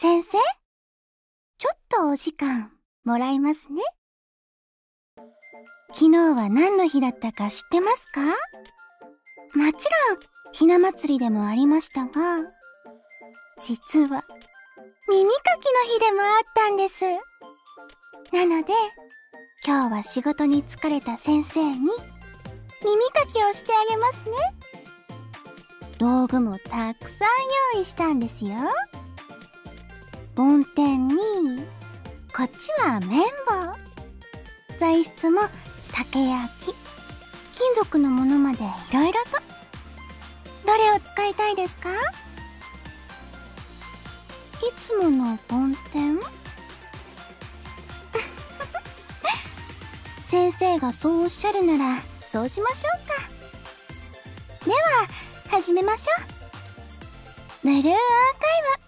先生、ちょっとお時間もらいますね。昨日は何の日だったか知ってますか？もちろん、ひな祭りでもありましたが、実は、耳かきの日でもあったんです。なので、今日は仕事に疲れた先生に、耳かきをしてあげますね。道具もたくさん用意したんですよ。梵天に、こっちは綿棒。材質も竹や木、金属のものまでいろいろと。どれを使いたいですか？いつもの梵天？先生がそうおっしゃるならそうしましょうか。では始めましょう。ブルーアーカイブ。